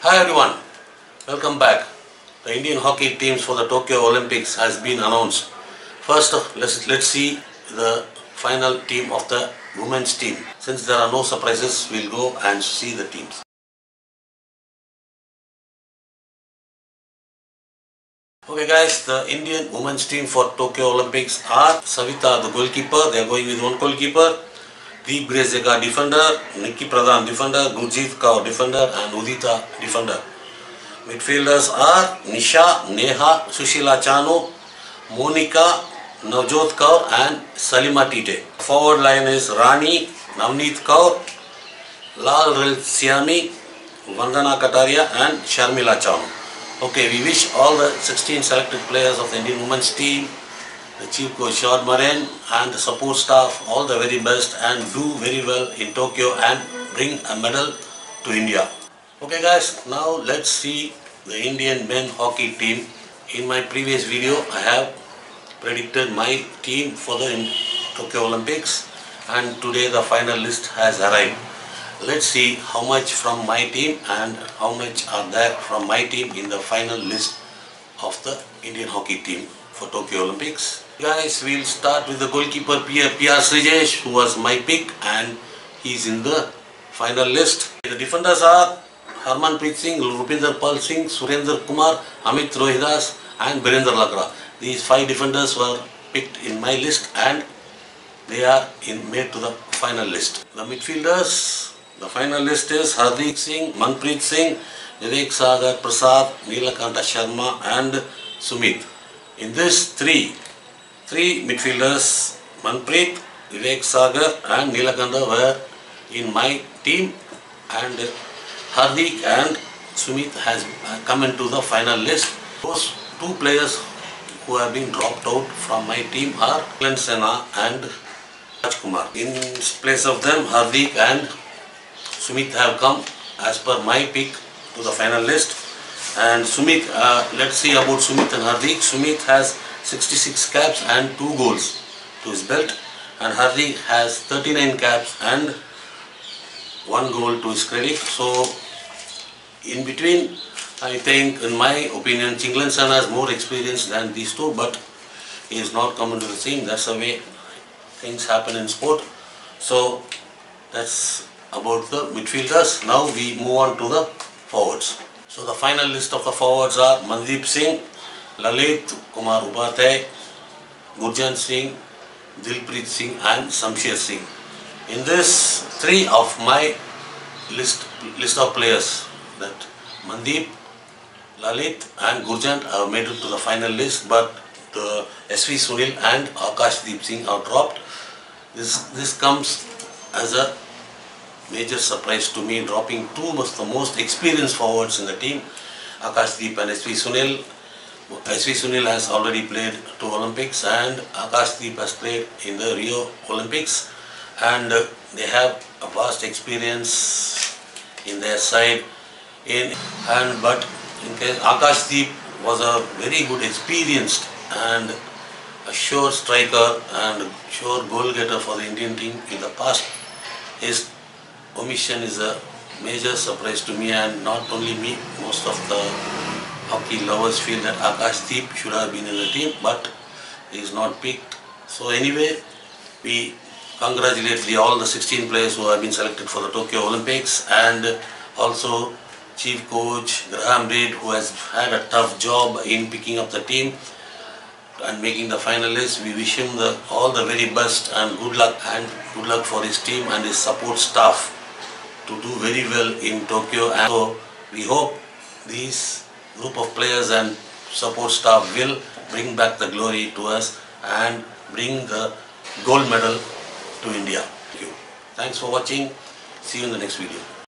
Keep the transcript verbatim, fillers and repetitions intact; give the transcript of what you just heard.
Hi everyone, welcome back. The Indian hockey teams for the Tokyo Olympics has been announced. First, let's let's see the final team of the women's team. Since there are no surprises, we'll go and see the teams. Okay guys, the Indian women's team for Tokyo Olympics are Savita, the goalkeeper. They are going with one goalkeeper. Deep Grezega, defender. Nikki Pradhan, defender. Gurjeet Kaur, defender. And Udita, defender. Midfielders are Nisha, Neha, Sushila Chanu, Monica, Navjot Kaur and Salima Tite. Forward line is Rani, Navneet Kaur, Lal Siami, Vandana Kataria and Sharmila Chanu. Okay, we wish all the sixteen selected players of the Indian women's team, the chief coach Sean Moran and the support staff all the very best and do very well in Tokyo and bring a medal to India. Okay guys, now let's see the Indian men hockey team. In my previous video, I have predicted my team for the Tokyo Olympics and today the final list has arrived. Let's see how much from my team and how much are there from my team in the final list of the Indian hockey team for Tokyo Olympics. Guys, we'll start with the goalkeeper P R Srijesh, who was my pick and he's in the final list. The defenders are Harmanpreet Singh, Rupinder Pal Singh, Surendra Kumar, Amit Rohidas and Birendra Lakra. These five defenders were picked in my list and they are in, made to the final list. The midfielders, the final list is Hardik Singh, Manpreet Singh, Vivek Sagar Prasad, Neelakanta Sharma and Sumit. In this three, three midfielders, Manpreet, Vivek Sagar and Neelakanta were in my team and Hardik and Sumit has come into the final list. Those two players who have been dropped out from my team are Glenn Sena and Rajkumar. In place of them, Hardik and Sumit have come as per my pick to the final list. And Sumit, uh, let's see about Sumit and Hardik. Sumit has sixty-six caps and two goals to his belt, and Hardik has thirty-nine caps and one goal to his credit. So in between, I think, in my opinion, Chinglan Sana has more experience than these two, but he is not come into the team. That's the way things happen in sport. So that's about the midfielders. Now we move on to the forwards. So the final list of the forwards are Mandeep Singh, Lalit Kumar Upadhyay, Gurjant Singh, Dilpreet Singh and Samsher Singh. In this, three of my list list of players, that Mandeep, Lalit and Gurjant have made it to the final list, but the S V Sunil and Akashdeep Singh are dropped. This, this comes as a major surprise to me, dropping two of the most experienced forwards in the team, Akashdeep and S V Sunil. S V Sunil has already played two Olympics and Akashdeep has played in the Rio Olympics, and uh, they have a vast experience in their side. In and but in case Akashdeep was a very good, experienced and a sure striker and sure goal getter for the Indian team in the past. His omission is a major surprise to me, and not only me, most of the hockey lovers feel that Akashdeep should have been in the team, but he is not picked. So anyway, we congratulate the, all the sixteen players who have been selected for the Tokyo Olympics, and also Chief Coach Graham Reid, who has had a tough job in picking up the team and making the finalists. We wish him the, all the very best and good luck, and good luck for his team and his support staff to do very well in Tokyo. And so we hope these group of players and support staff will bring back the glory to us and bring the gold medal to India. Thank you. Thanks for watching. See you in the next video.